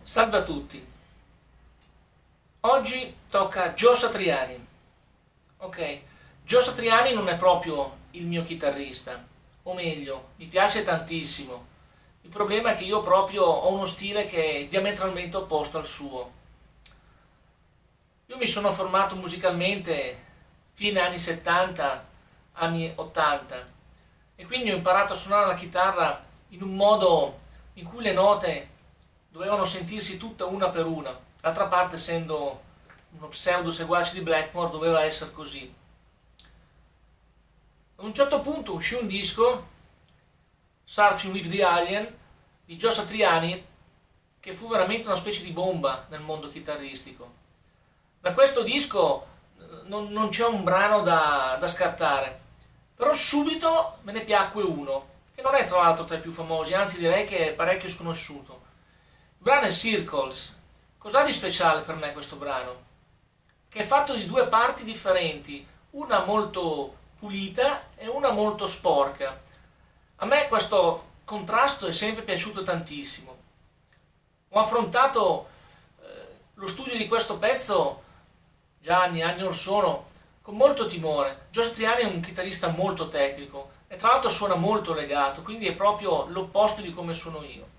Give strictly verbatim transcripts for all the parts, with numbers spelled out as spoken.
Salve a tutti, oggi tocca Joe Satriani. Ok, Joe Satriani non è proprio il mio chitarrista, o meglio, mi piace tantissimo. Il problema è che io proprio ho uno stile che è diametralmente opposto al suo. Io mi sono formato musicalmente fine anni settanta, anni ottanta e quindi ho imparato a suonare la chitarra in un modo in cui le note dovevano sentirsi tutta una per una. D'altra parte, essendo uno pseudo seguace di Blackmore, doveva essere così. A un certo punto uscì un disco, Surfing with the Alien, di Joe Satriani, che fu veramente una specie di bomba nel mondo chitarristico. Da questo disco non, non c'è un brano da, da scartare, però subito me ne piacque uno, che non è tra l'altro tra i più famosi, anzi direi che è parecchio sconosciuto. Il brano è Circles. Cos'ha di speciale per me questo brano? Che è fatto di due parti differenti, una molto pulita e una molto sporca. A me questo contrasto è sempre piaciuto tantissimo. Ho affrontato eh, lo studio di questo pezzo già anni e anni or sono con molto timore. Joe Satriani è un chitarrista molto tecnico e tra l'altro suona molto legato, quindi è proprio l'opposto di come suono io.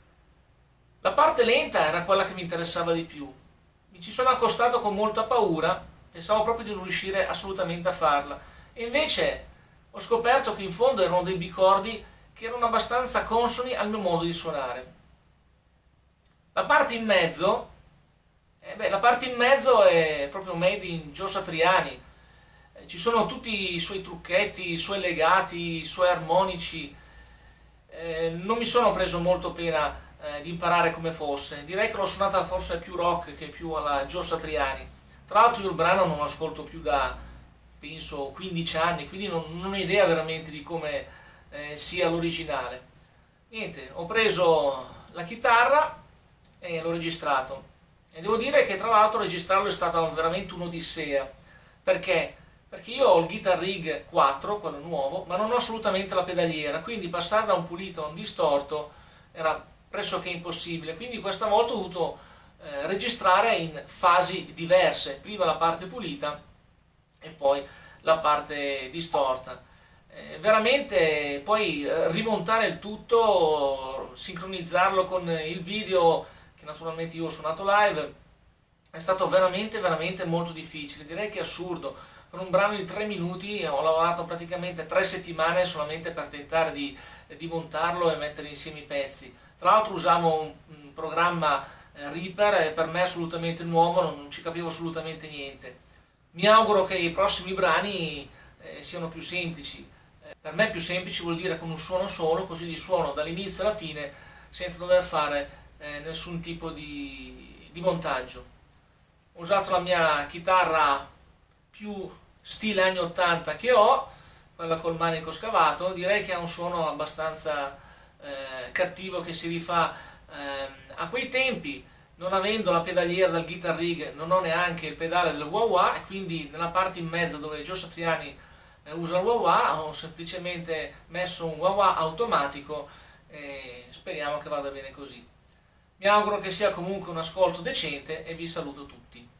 La parte lenta era quella che mi interessava di più. Mi ci sono accostato con molta paura, pensavo proprio di non riuscire assolutamente a farla. E invece ho scoperto che in fondo erano dei bicordi che erano abbastanza consoni al mio modo di suonare. La parte in mezzo, eh beh, la parte in mezzo è proprio made in Joe Satriani. Eh, ci sono tutti i suoi trucchetti, i suoi legati, i suoi armonici. Eh, non mi sono preso molto pena Eh, di imparare come fosse. Direi che l'ho suonata forse più rock che più alla Joe Satriani. Tra l'altro io il brano non lo ascolto più da penso quindici anni, quindi non, non ho idea veramente di come eh, sia l'originale. Niente, ho preso la chitarra e l'ho registrato. E devo dire che tra l'altro registrarlo è stata veramente un'odissea. Perché? Perché io ho il Guitar Rig quattro, quello nuovo, ma non ho assolutamente la pedaliera, quindi passare da un pulito a un distorto era pressoché impossibile, quindi questa volta ho dovuto eh, registrare in fasi diverse, prima la parte pulita e poi la parte distorta. Eh, veramente poi eh, rimontare il tutto, sincronizzarlo con il video, che naturalmente io ho suonato live, è stato veramente veramente molto difficile, direi che è assurdo. Per un brano di tre minuti ho lavorato praticamente tre settimane solamente per tentare di, di montarlo e mettere insieme i pezzi. Tra l'altro usavo un, un programma eh, Reaper e per me assolutamente nuovo, non, non ci capivo assolutamente niente. Mi auguro che i prossimi brani eh, siano più semplici. Eh, per me più semplici vuol dire con un suono solo, così li suono dall'inizio alla fine senza dover fare eh, nessun tipo di, di montaggio. Ho usato la mia chitarra più stile anni ottanta che ho, quella col manico scavato, direi che ha un suono abbastanza Eh, cattivo che si rifà eh, a quei tempi. Non avendo la pedaliera del Guitar Rig non ho neanche il pedale del wah-wah e quindi nella parte in mezzo dove Joe Satriani eh, usa il wah-wah ho semplicemente messo un wah-wah automatico e speriamo che vada bene così. Mi auguro che sia comunque un ascolto decente e vi saluto tutti.